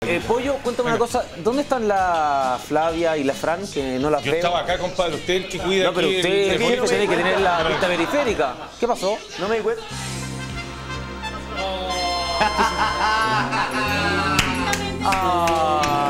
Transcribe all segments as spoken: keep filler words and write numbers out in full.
Eh, Pollo, cuéntame una cosa. ¿Dónde están la Flavia y la Fran, que no las Yo veo? estaba acá, compadre. Usted el que cuida No, pero aquí usted el el teléfono. tiene que tener la pista periférica. ¿Qué pasó? No me di cuenta. Ah.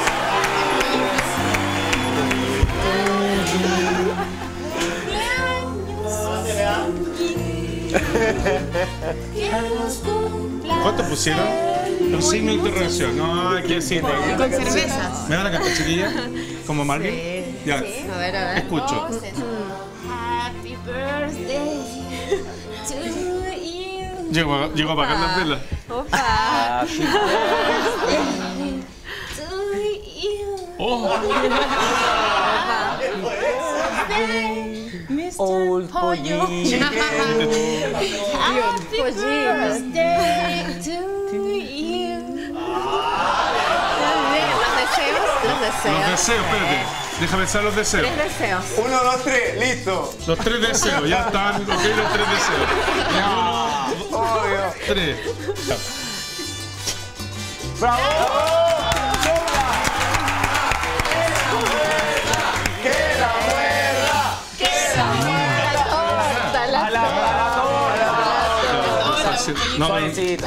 ¿Cuánto pusieron? Un signo de interrogación. No, hay que decir. Con cervezas. ¿Me van a cantar, chiquilla? ¿Como Marvin? Sí. Ya. A ver, a ver. Escucho. Happy birthday to you. Llego, llego a apagar las velas. Opa. Ah, sí. To you. Oh. mister Old Pollo. Pollito. Happy birthday to you. Los deseos, los Los deseos. deseos, espérate. Déjame pensar los deseos. Tres deseos. Uno, dos, tres, listo. Los tres deseos, ya están. Ok, los tres deseos. Ya, uno, Obvio. tres. Ya. ¡Bravo! ¡Que la muerda! ¡Que la muerda! Torta, la A la, a la torta. No, Suavecita.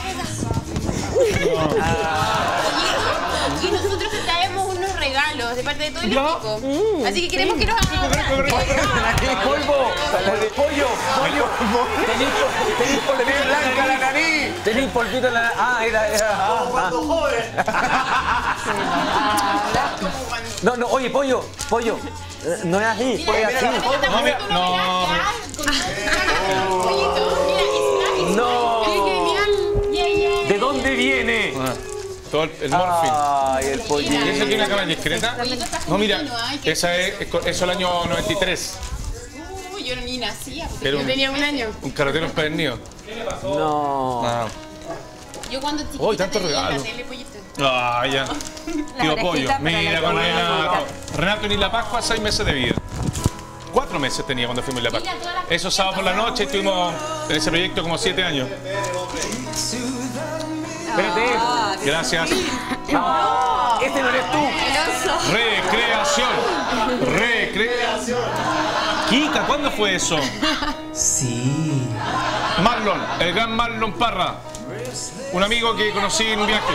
Y nosotros te traemos unos regalos de parte de todo el equipo. Así que queremos que nos hagan ¡Polvo! ¡Pollo! ¡Pollo! Tenís pol- tenís polvito en la ¡Blanca la nariz. nariz! Tenís polvito en la nariz. Ah, era, era. ah, ah. No, no, oye, Pollo, Pollo. eh, No es así, Pollo, es así. no, mira, no. No. Yeah, yeah. ¿De dónde viene? Ah, todo el, el morfin. Ay, el ¿Y pollito. esa tiene una cámara discreta? No, mira, esa es, es co- eso el año noventa y tres. Uy, yo ni nacía. porque Era yo un- tenía un año. Un carretero empedernido. No. Ah, Yo cuando chiquita Uy, tanto te veía en la regalo. tele, pollito. ah ya. Tío Pollo. orejitas para Mira, la con comida. Renato. Renato ni la Pascua, seis meses de vida. Cuatro meses tenía cuando fuimos a la Pascua. Eso sábado por la noche, estuvimos en ese proyecto como siete años. Espérate. Gracias. No. Este no eres tú. Recreación. Recreación. Kika, ¿cuándo fue eso? Sí. Marlon, el gran Marlon Parra. Un amigo que conocí en un viaje.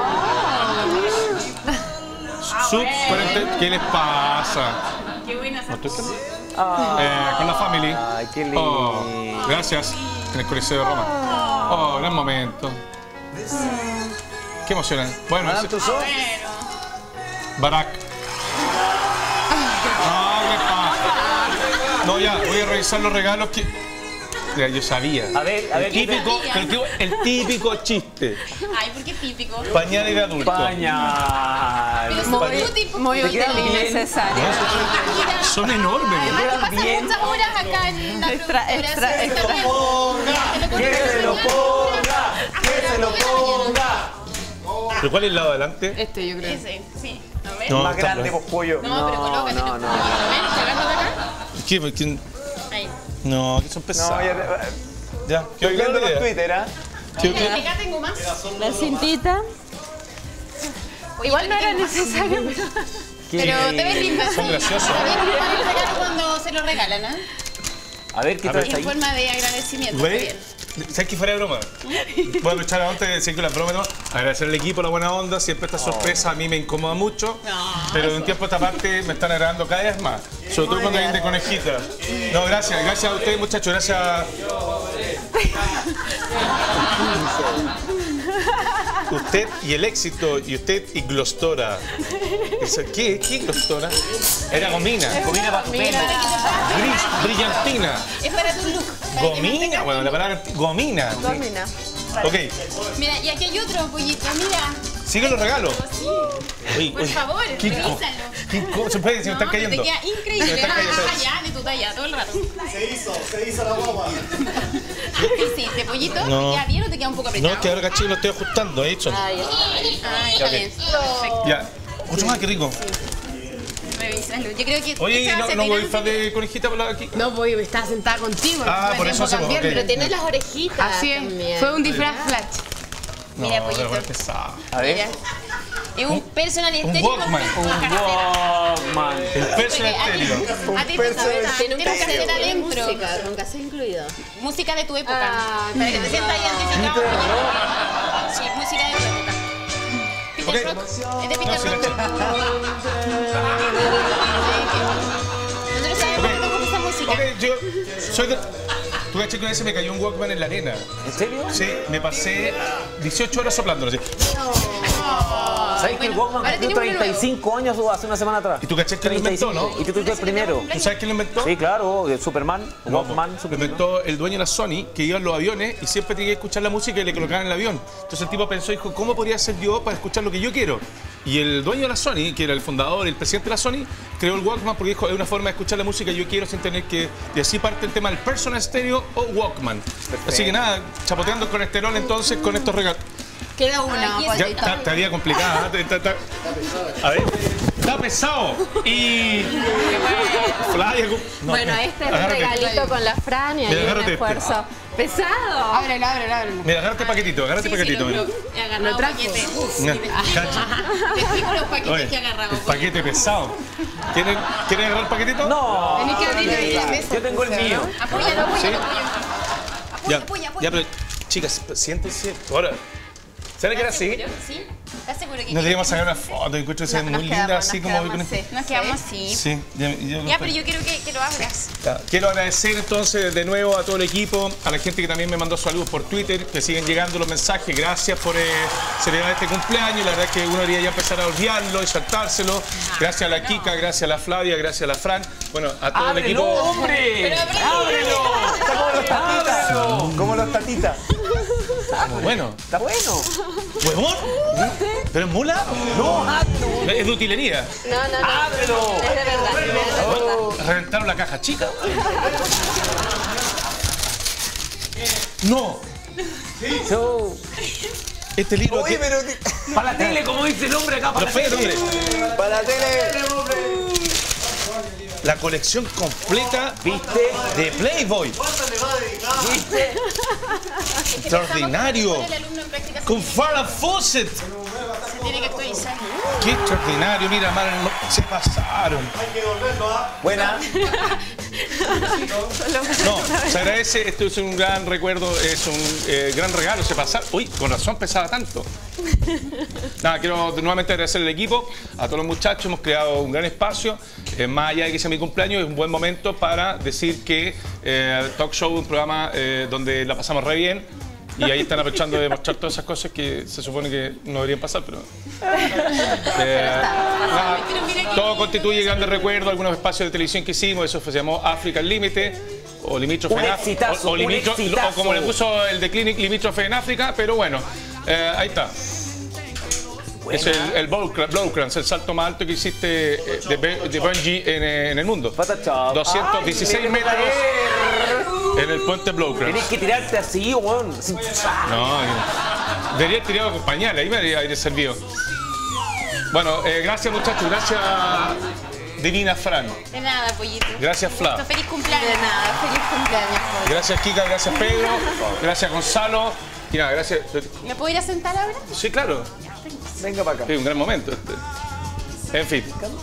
Sub cuarenta. ¿Qué les pasa? Qué buena esa. Eh, con la family. Ay, qué lindo. Oh, gracias. En el Coliseo de Roma. Oh, gran momento. Qué emocionante. Bueno, Madame ese- Tussauds. Barack. No, ¿qué pasa? No, ya, voy a revisar los regalos que... Ya, yo sabía. A ver, a ver, El típico, pero qué- el típico chiste. Ay, ¿por qué típico? Pañales de adulto. Pañal. Pero Muy, son tú, tipo. muy Te útil quedan y bien. necesario. Son enormes. Además, que quedan pasan bien. muchas horas acá en la Extra, productora, extra, así que está extra. bien. ¡Que se lo ponga! ¡Que se lo ponga! ¿Pero cuál es el lado de adelante? Este yo creo. Ese, sí. A ver. No, Más está grande, bien. pues, pollo. No, pero colócate. no, No, no. no. Ven, sacando de acá. ¿Qué? ¿Quién? Ahí. No, que son pesados. No, ya te... Ya, qué Estoy viendo grande los idea. Twitter, ¿ah? ¿Qué- Mira, qué- acá tengo más. La cintita. Igual no era necesario, pero... Pero te ves lindo. Son graciosos. También uno pone el regalo cuando se lo regalan, ¿ah? A ver, ¿qué A traes En ahí? forma de agradecimiento. Güey, Está bien. ¿sabes que fuera de broma? Voy a aprovechar antes de decir que la broma no. Agradecer al equipo la buena onda. Siempre esta sorpresa a mí me incomoda mucho. Pero de un tiempo a esta parte me están agradando cada vez más. Sobre todo cuando vienen de conejita. No, gracias. Gracias a ustedes, muchachos. Gracias. Usted y el éxito, y usted y Glostora. Eso- ¿Qué? ¿Qué Glostora? Era gomina. Gomina para tu pelo. Gris, brillantina. Es para tu look. para que Gomina. mantengas Bueno, tu la look. palabra gomina. Domina. Ok, Mira, y aquí hay otro pollito, mira. sigue los regalos. Oye, Por oye, favor, Kiko, revísalo. Kiko, se puede, se me No, están pero te cayendo. queda Se me increíble. están cayendo. Ah, ya, de tu talla, todo el rato. Se hizo, se hizo la guapa. ¿Qué hiciste, pollito? No. ¿Te queda bien o te queda un poco No, apretado? es que ahora caché, lo estoy ajustando, he hecho. Ah, está bien. Perfecto. Ya. Otro más, qué rico. Revísalo. Yo creo que... Oye, esa ¿no, se no voy a tiran- disfraz de conejita por la aquí? No, voy, estaba sentada contigo. Ah, no por me eso tiempo hacemos, cambiar, ok. pero Tiene las orejitas así es. también. Fue un disfraz flash. Mira, No, pollito. pero es pesado. A ver. Mira. Es un personal un estéreo con Walkman. con Un cartera. Walkman. El personal Porque a ti- estéreo. A ti te personal tiene una cartera adentro. Música, con cassette incluido. Música de tu época. Ah, para que te sientas identificado. Sí, música de tu época. Peter Ok. Rock. Es de No, Peter sí, la Rock. chica. Nosotros sabemos que te gusta esa música. Ok, yo soy de... Tú caché que una vez se me cayó un Walkman en la arena. ¿En serio? Sí, me pasé dieciocho horas soplándolo así. ¿Sabes que el Bueno, Walkman ahora cumplió tenemos uno treinta y cinco años hace una semana atrás? ¿Y tú caché que lo inventó, no? Y tú fuiste el primero. ¿Tú sabes quién lo inventó? Sí, claro, de Superman, No, Walkman, lo Superman. inventó el dueño de la Sony, que iba en los aviones y siempre tenía que escuchar la música y le colocaban en el avión. Entonces el tipo pensó, dijo, ¿cómo podría ser yo para escuchar lo que yo quiero? Y el dueño de la Sony, que era el fundador y el presidente de la Sony, creó el Walkman porque dijo, es una forma de escuchar la música que yo quiero sin tener que... Y así parte el tema del personal stereo o Walkman. Así que nada, chapoteando con colesterol entonces con estos regalos. Queda una. Ay, Ya está, estaría complicada. ¿eh? Está- está- A ver, está pesado. Y... Flavia, ¿cómo? No, Bueno, mira, este es un agárrate. regalito con la Fran y ahí Mira, un agárrate este. esfuerzo. ¡Pesado! Ábrelo, ábrelo, ábrelo. Mira, agárrate paquetito, agárrate paquetito. mira. He agarrado paquetes. Mira, cacha. Te explico los paquetes Oye, que he agarrado. el paquete pesado. ¿Quieren, ¿quieren agarrar el paquetito? No, Tenés que abrirlo ahí en la mesa. yo tengo el mío. Apóyalo, apóyalo, Sí. apóyalo. Ya, Apoya, apoya, apoya. ya, pero chicas, siéntense. Ahora, ¿saben que era así? ¿Sí? ¿Estás seguro que Nos debíamos sacar una foto, encuentro que se ve muy linda, así como voy con esto. Nos quedamos así? Sí, ya, ya- Ya, pero yo quiero que, que lo abras. Ya, quiero agradecer entonces de nuevo a todo el equipo, a la gente que también me mandó saludos por Twitter, que siguen llegando los mensajes. Gracias por eh, celebrar este cumpleaños. La verdad es que uno debería ya empezar a olvidarlo y saltárselo. Gracias a la Kika, gracias a la Flavia, gracias a la Fran. Bueno, a todo el ¡Ábrelo, equipo. hombre! ¡Ábrelo! Está como los tatitas. Como los tatitas. Bueno, Está bueno. ¿huevón? ¿Pero es mula? No, hazlo. Es de utilería. No, no, no. ¡Ábrelo! Es de verdad, es de verdad. ¿Reventaron la caja chica? No, So, este libro Oye, aquí... pero para la tele, como dice el hombre acá, para Pero la espérate, tele. hombre. para la tele. La colección completa ¿Viste? de Playboy. ¿Viste? Extraordinario. El alumno en prácticas Con Farrah Fawcett. se tiene que actualizar. Qué extraordinario. Mira, Mar, se pasaron. Buena. No, se agradece. Esto es un gran recuerdo, es un eh, gran regalo. Se pasaron. Uy, con razón pesaba tanto. Nada, quiero nuevamente agradecer al equipo, a todos los muchachos. Hemos creado un gran espacio. Eh, más allá de que sea mi cumpleaños, es un buen momento para decir que eh, Talk Show es un programa eh, donde la pasamos re bien. Y ahí están aprovechando de mostrar todas esas cosas que se supone que no deberían pasar, pero... Eh, nada, todo constituye grandes recuerdos, algunos espacios de televisión que hicimos, eso se llamó Africa Límite, o Limítrofe Un en África, exitazo, o, o un limitro- exitazo. o como le puso el de Clinic, Limítrofe en África, pero bueno, eh, ahí está. Es el, el Blowcrans, el salto más alto que hiciste eh, de, be- de bungee en, eh, en el mundo. Photoshop. doscientos dieciséis Ay, metros Tenés en el puente Blowcrans. que tirarte así, weón. Así, No, debería haber tirado con pañales, ahí me debería haber servido. Bueno, eh, gracias muchachos, gracias Divina Fran, De nada, pollito. gracias Fla, Feliz cumpleaños. De nada, feliz cumpleaños. gracias Kika, gracias Pedro, gracias Gonzalo. Y nada, gracias. ¿Me puedo ir a sentar ahora? Sí, claro, Venga para acá. es un gran momento este. En fin.